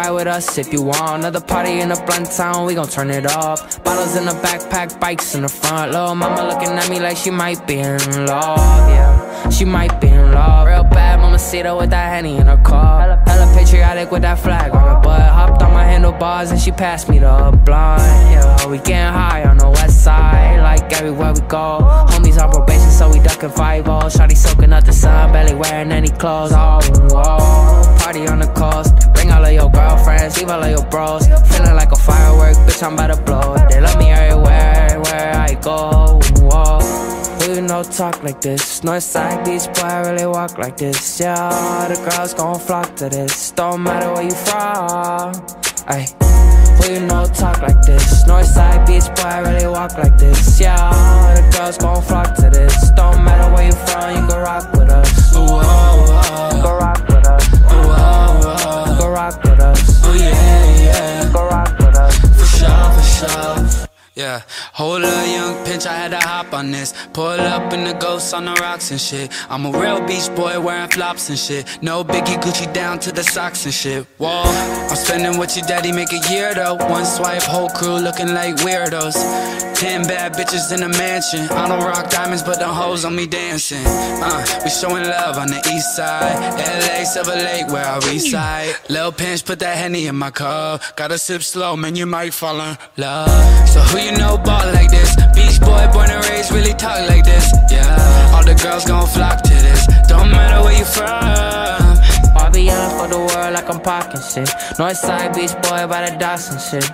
ride with us if you want. Another party in a blunt town, we gon' turn it up. Bottles in the backpack, bikes in the front. Lil' mama looking at me like she might be in love, yeah. She might be in love. Real bad mamacita with that Henny in her car. Hella patriotic with that flag on her butt. Hopped on my handlebars and she passed me the blunt, yeah. We getting high on the west side, like everywhere we go. Homies on probation, so we ducking 5-0. Shawty soaking up the sun, barely wearing any clothes. Oh, whoa. Party on the coast, bring all of your girlfriends, leave all of your bros. Feeling like a firework, bitch, I'm about to blow. They love me everywhere, where I go. Whoa. Who you know talk like this? Northside Beach boy, I really walk like this. Yeah, the girls gon' flock to this. Don't matter where you from. Ay. Who you know talk like this? Northside Beach boy, I really walk like this. Yeah, the girls gon' flock to this. Don't matter where you from, you can rock with us. Ooh, oh, oh. Go rock with us. Ooh, oh, oh. Go rock with us. Oh yeah, yeah. Go rock with us. For sure, for sure. Yeah, hold up, young pinch, I had to hop on this. Pull up in the ghost on the rocks and shit. I'm a real beach boy wearing flops and shit. No Biggie Gucci down to the socks and shit. Whoa, I'm spending what your daddy make a year though. One swipe, whole crew looking like weirdos. 10 bad bitches in a mansion. I don't rock diamonds, but the hoes on me dancing. We showing love on the east side. LA, Silver Lake, where I reside. Lil Pinch, put that Henny in my cup. Gotta sip slow, man, you might fall in love. So who you know ball like this? Beach boy, born and raised, really talk like this. Yeah, all the girls gon' flock to this. Don't matter where you from. I be yelling for the world like I'm parking shit. Northside Beach boy by the docks and shit.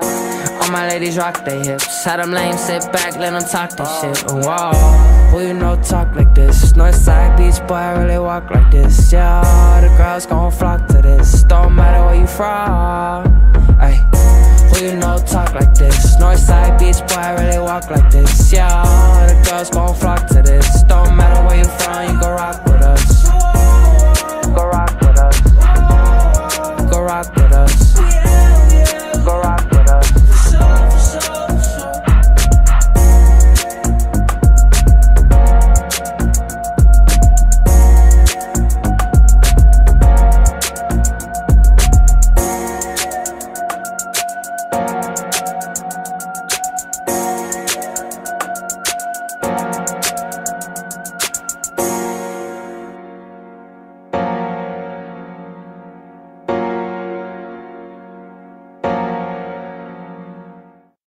All my ladies rock their hips. Had them lame sit back, let them talk that shit. Whoa, who you know talk like this? Northside Beach boy, I really walk like this. Yeah, all the girls gon' flock to this. Don't matter where you from. Ay. Who you know talk like this? Northside Beach boy, I really walk like this. Yeah, all the girls gon' flock to this. Don't matter where you from, you can rock.